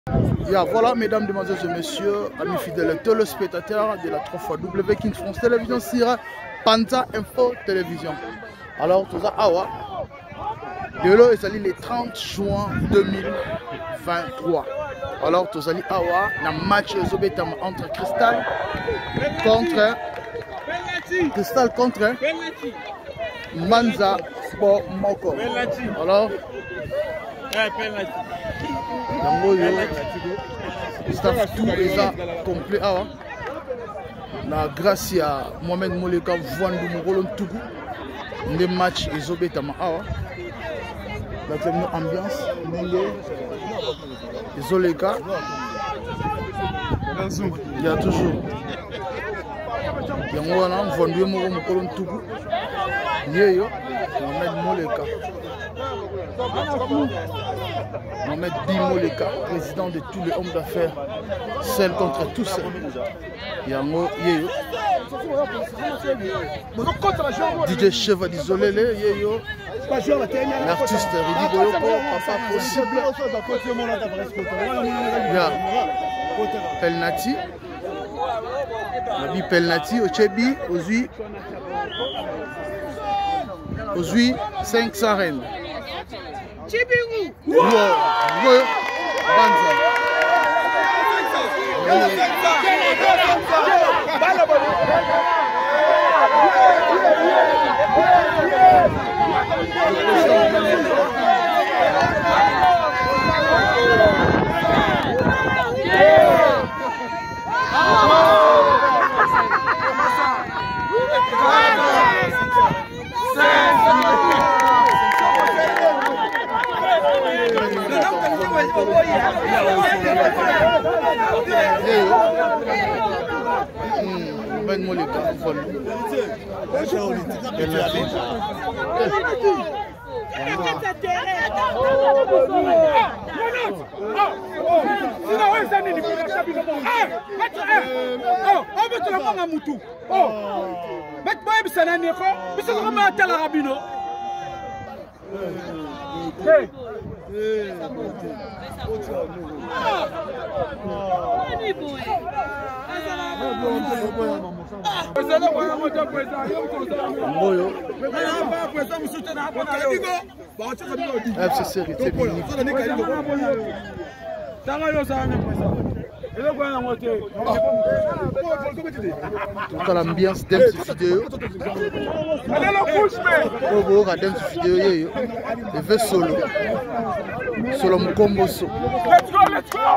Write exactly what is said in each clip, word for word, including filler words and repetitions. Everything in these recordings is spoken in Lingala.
Yeah, voilà, mesdames, demoiselles et messieurs, amis fidèles téléspectateurs de la trois fois W King France Télévision sur Panta Info Télévision. Alors, tout ça, awa. Delo est allé le trente juin deux mille vingt-trois. Alors, tout ça, awa, na match entre Cristal contre Cristal contre Manza Sport Moko. Alors, staff tout est complet. La grâce à Mohamed Moleka Vouandou Mongolon Tougou. Les matchs et Zobetama Awa. La ambiance, les Oleka. Il y a toujours. Il y a un Vouandou Mongolon Tougou. Yeyo, Mohamed Moleka. Mohamed Bimoleka, président de tous les hommes d'affaires, seul contre tous seuls. Yango Yeyo. D J Cheva d'Isolele, Yeyo. L'artiste Ridi Boyoko, papa possible. Ya Pelnati. Nabi Pelnati, Ochebi, Ozui. Ozui, cinq cents rennes. Chibingu. Wow, wow, Banza. Ben Moleka, F C C Rité Bini. Toute l'ambiance d'un vidéo. Pour voir d'un vidéo, il fait solo. Solo Mkombo so. Let's go, let's go.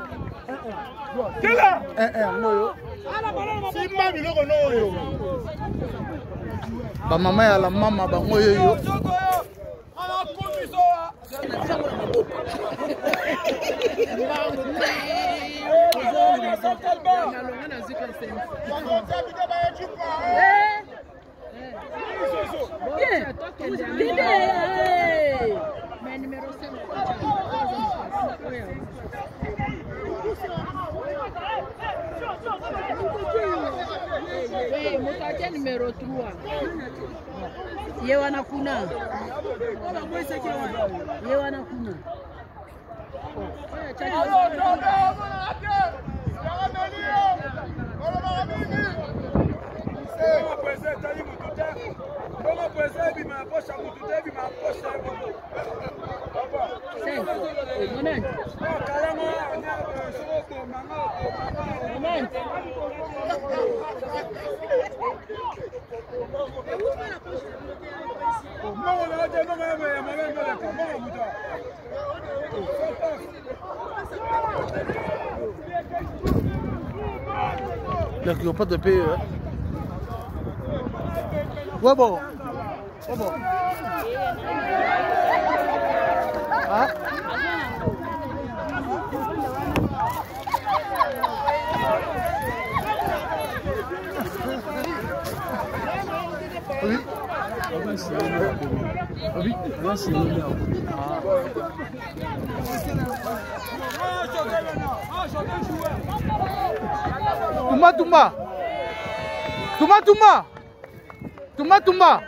Kila. Eh eh ngoyo. Simba biloko noyo. Ba mama ya la mama ba ngoyo yo. Ala komisoa. Mutake numéro trois. Yewana kuna. Yewana kuna. Là, ils n'ont pas de paix. Hein. Ouais, bon. Ouais, bon. Ah. Oui. Oui. Là, c'est le Touma Touma Touma Touma Touma Touma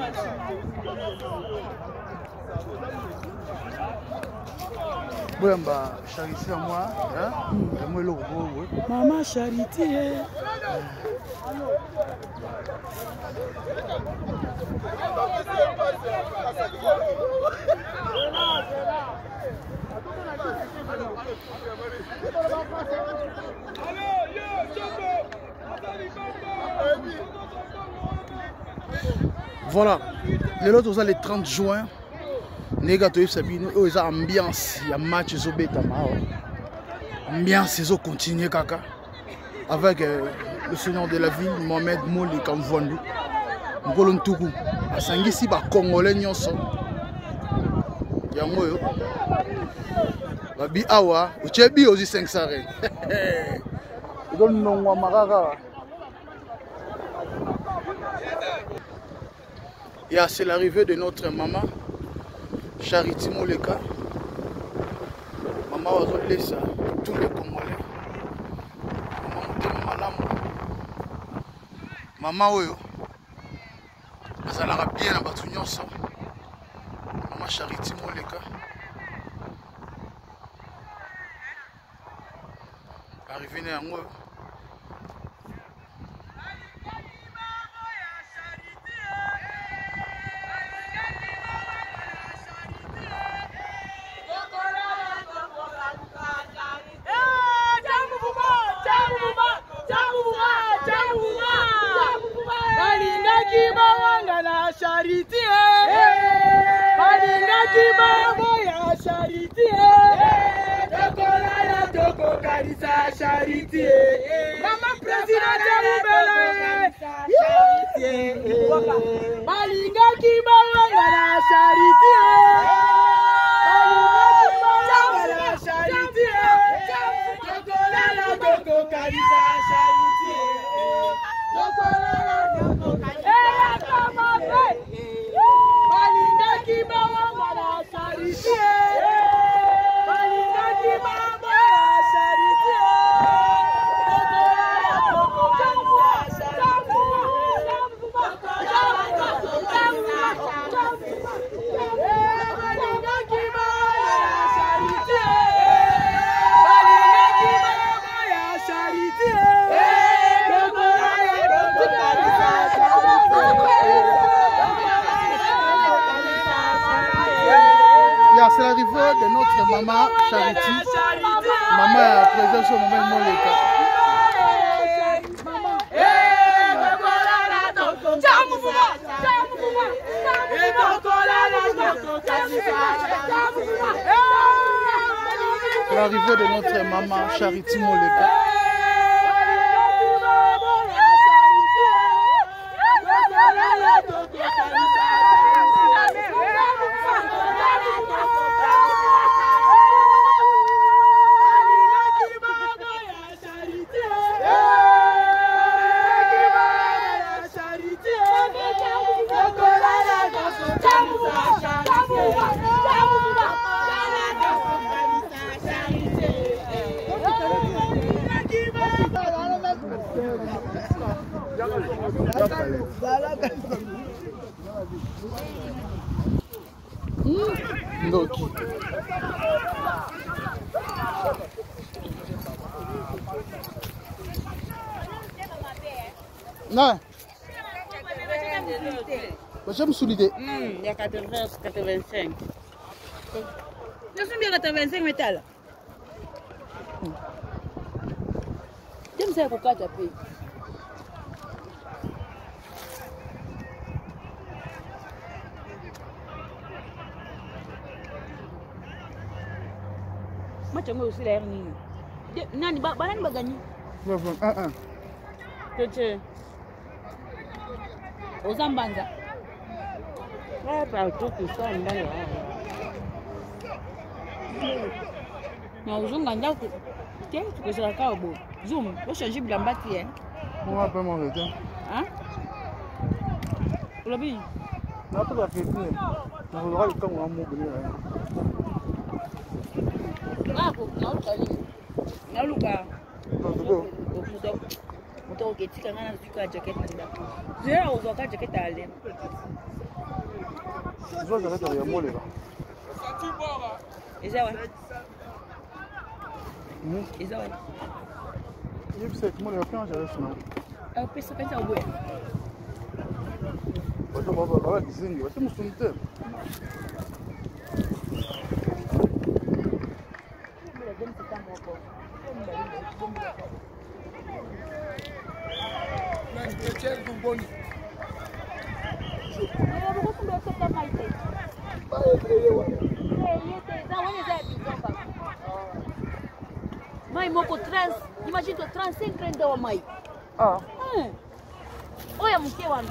Boyamba Charité à moi, hein? Et moi le robot. Maman Charité. Voilà, les autres ont les trente juin. Négatif Sabine, eux ils ont ambiance, il y a match ils ont bêta ambiance ils ont continué kaka avec euh, le seigneur de la ville Mohamed Mouli Kamvwandu. Ngolon Tuku, à Sangisi ba Congolais nyonso. Yango yo. Babi awa, uchebi aussi cinq sarènes. Don nongwa makaka. Et c'est l'arrivée de notre maman Charité Moleka. Maman va laisser tous les Congolais. Maman Malam. Maman Oyo. Elle a bien la batunyon. Maman Charité Moleka. Arrivée à moi. Charité, Balingaki mama ya Charité, Tokolala toko karisa Charité, Mama President Mubela, Charité, Balingaki mama ya Charité, Balingaki mama ya Charité, Tokolala toko karisa Charité, Tokolala toko karisa. Balingaki mama ya Charité, Balingaki mama ya Charité, c'est l'arrivée de notre maman Charité. Maman a présent sur maman Moleka. C'est l'arrivée de notre maman Charité Moleka. Ndoki. Non. Je me suis dit. Il y a quatre-vingts, quatre-vingt-cinq. Je suis bien quatre-vingt-cinq métal. Je me sais pourquoi tu as payé. Moi, tu as aussi l'air nini. Nani, banani va gagner. un un. Que tu aux Ambanza. Ouais, partout que ça, on a. Non, aux Ambanza, tu peux se faire au bout. Zoom, faut changer de l'embâti, hein. On va pas m'en retenir. Hein? Vous l'avez vu? Non, pas la fête. On aura le temps où on va mourir. Ah, pour non, tu non, Lucas. Non, c'est bon. Moto ke tika ngana zika jacket nda. Zera uzoka jacket ale. Je vois ça derrière moi, les gars. Et ça, ouais. Et ça, ouais. Il y a cette moi, les gars, j'ai resté là. Ah, puis ça fait ça, ouais. Watu baba baba kizingi, watu msunite. Mai moko trans, imagine to trans sem prender o mai. Ah. Eh. Olha mke wangu.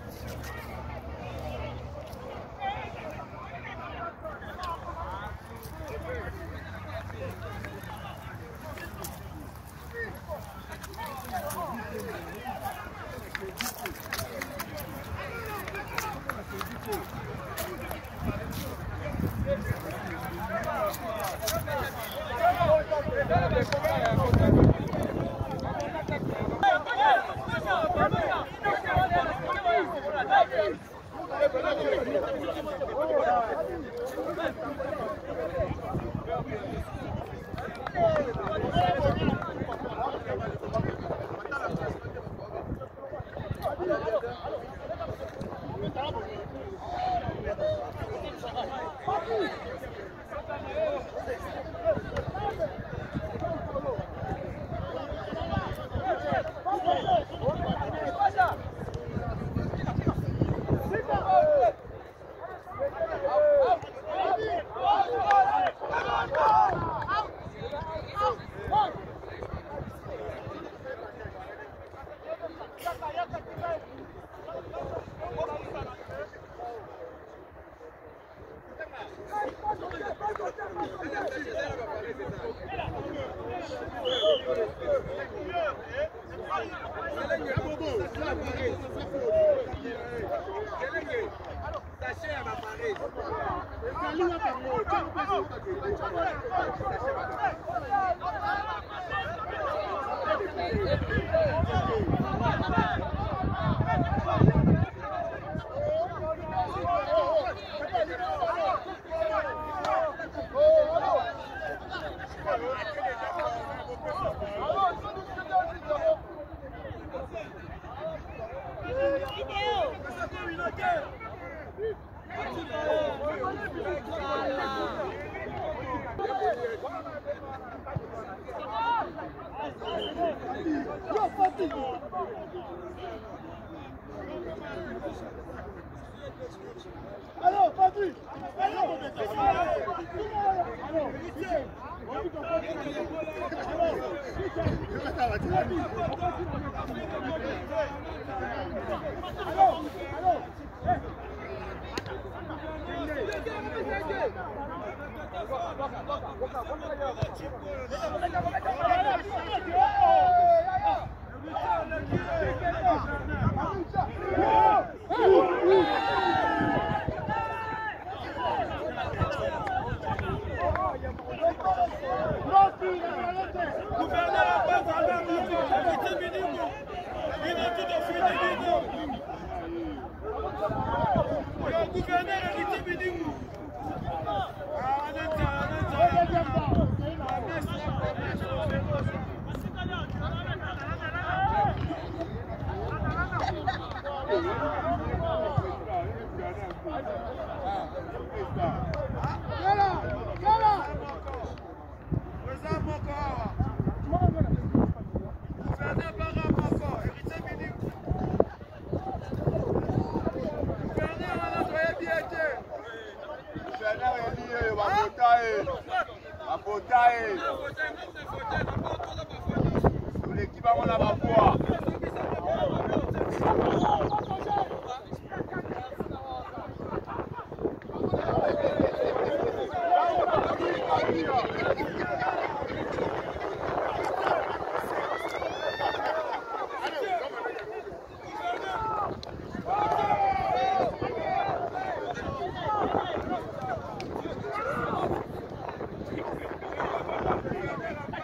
Allô, Patrick. Allô.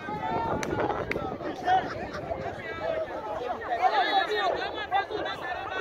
Allô,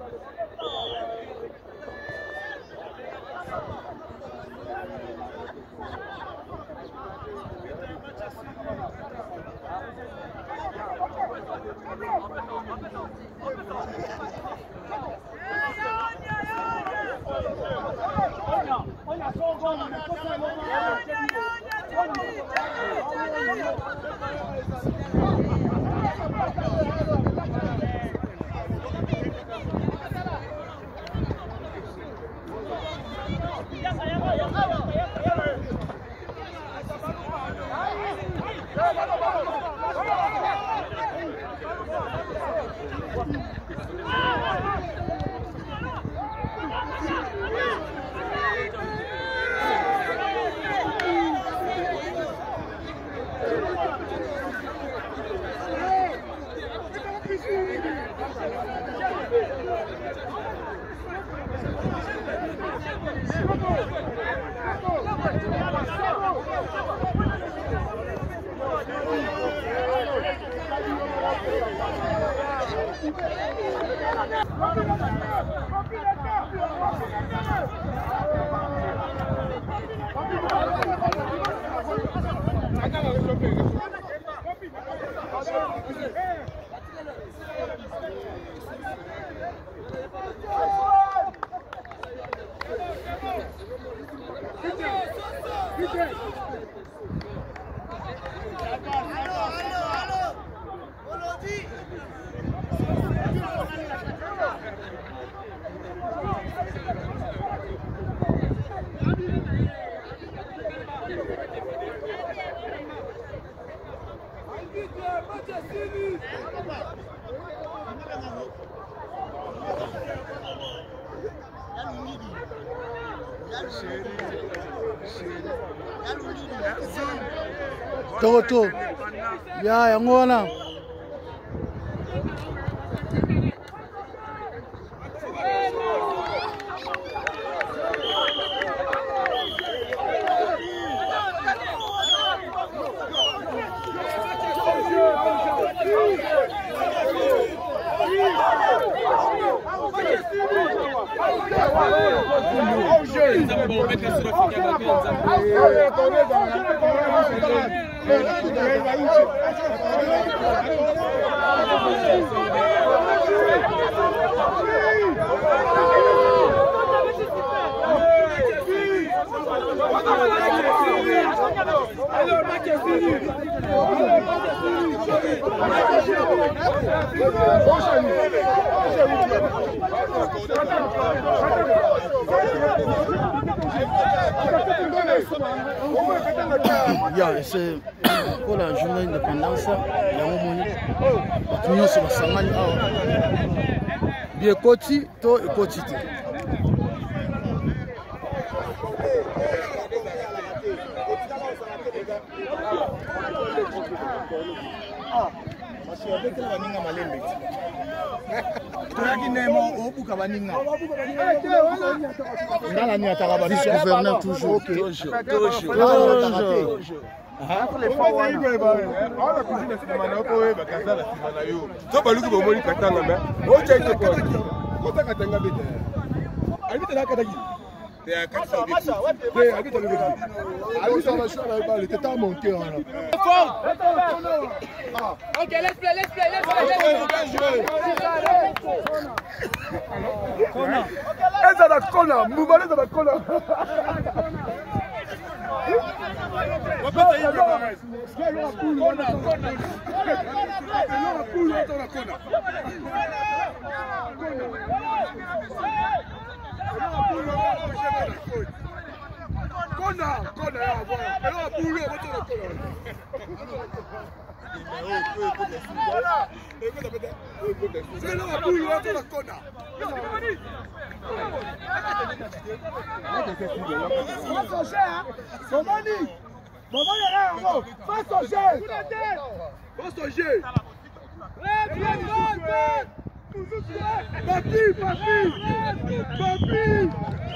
Toto, ya yango wana ya c'est pour la journée d'indépendance ya momoni bato nyonso basangani awa bi ekoti to ekoti te vice-gouverneur toujours. Ok, laisse play, laisse play, laisse play. Eza na kona, mbumba eza na kona. Kona, kona ya bwana. Ela bulu boto na kona. C'est la boule boto na kona. Face au jet, hein. Bomani. Bomani est en haut. Face au jet. Face au jet. Papi, papi. Papi.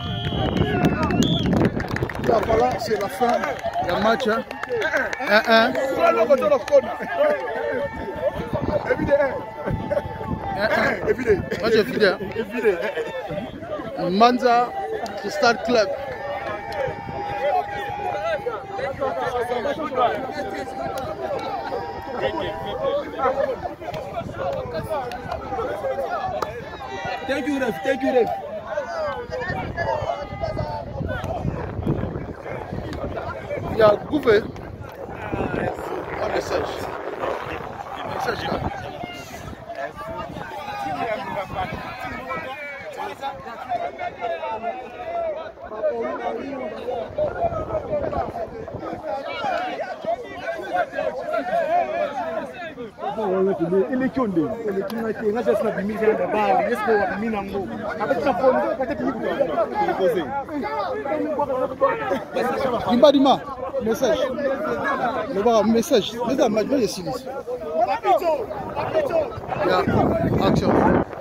Voilà, c'est la fin du match. un un. Moi j'ai fidèle. Manza Crystal Club. Thank you, Ref. Thank you, Ref. Il y a Gouvé. Un message. Message là. Il est condé. Il est condé. Il a juste la bimise de bas. Il est pour la mine en haut. Avec sa fondée, peut-être qu'il est posé. Dimba Dima, message. Le voir message. Mais à Madrid, il est sinistre. Action.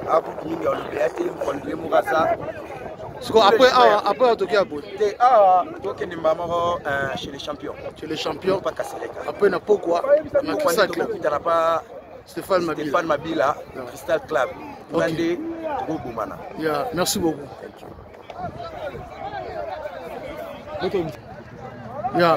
Après, après, on te à bout. Ah, donc il est chez les champions. Chez les champions. Pas casser les gars. Après, n'a pas quoi. On a pas Stéphane Mabila. Stéphane Mabila, Crystal Club. Okay. Yeah, merci beaucoup. Yeah.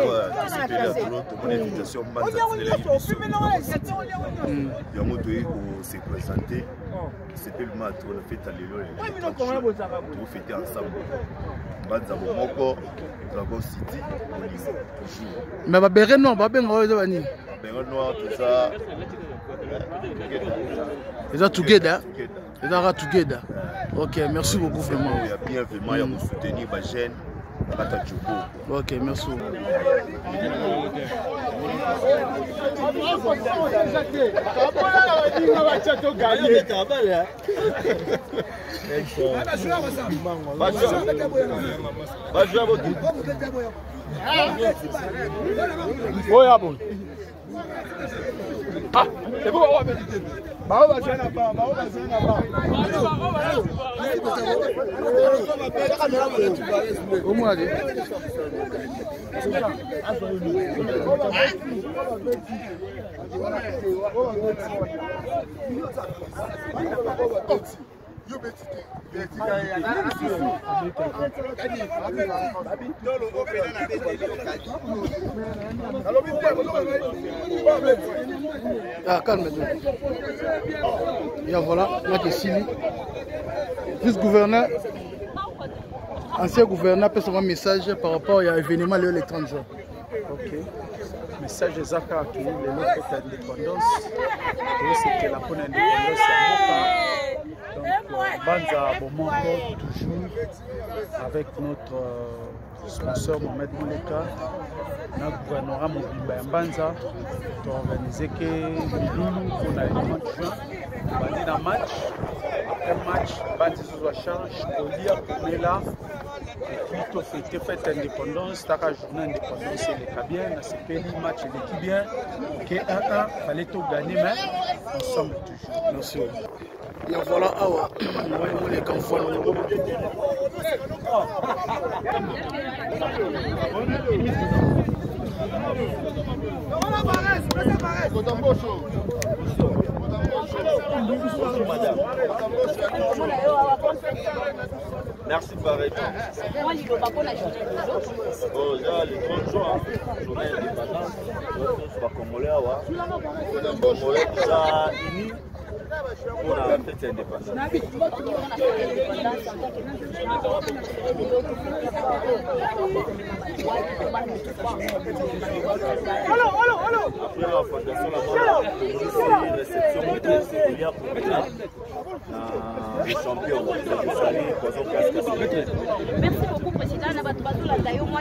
Il y a un moto qui s'est présenté, qui s'appelle Mat, on a fait à l'élo, on a fait ensemble. Banza Bomoko, Dragon City, mais ma béret noir, ma béret noir, béret noir, tout ça. Ils sont together. Ils sont together. Ok, merci beaucoup vraiment. Il y a bien vraiment, il y a pour soutenir ma jeune. Ok, merci. Ah, c'est bon, on va méditer. Bah, on va jouer là-bas, bah, on va jouer là-bas. Au moins, allez. Ah, calme-toi. Et voilà, là qui est Sili. Vice-gouverneur, ancien gouverneur, peut avoir un message par rapport à l'événement le trente juin. Ok. Message de Zaka qui est l'indépendance. C'était la bonne indépendance à donc, Banza Bomoko, toujours avec notre euh, sponsor Mohamed Mouleka, notre gouvernement Mobimba Banza, pour organiser que Milulu pour l'événement de juin. On va dire un match, après match, Banza sous la charge, pour dire qu'on est là. Et puis, tu as fait fête indépendance, tu as la journée indépendance, c'est le bien, c'est le match, l'équipe bien, que un un, il fallait tout gagner, mais nous sommes toujours. Merci. Et voilà, awa, moi les campagnes. Merci pareil. Oh, là, les trente jours, journée indépendance, on va Congolais, Congolais, ça uni pour la fête indépendance. Allô, allô, allô. Après la fondation, la réception particulière pour les champions. Merci beaucoup, Président. Moi,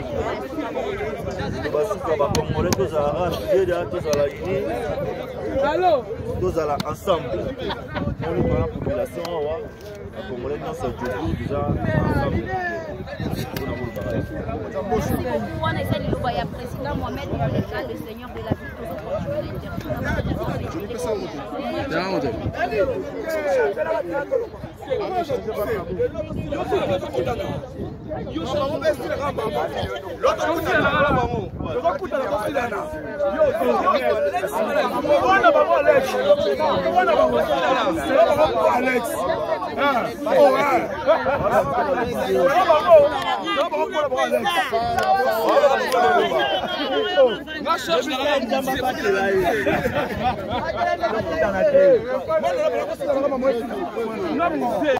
je allô. Nous allons ensemble. Nous la population, la Congolais, nous sommes déjà ensemble. Président Mohamed Mouleka, le Seigneur de la vie, toujours Alex.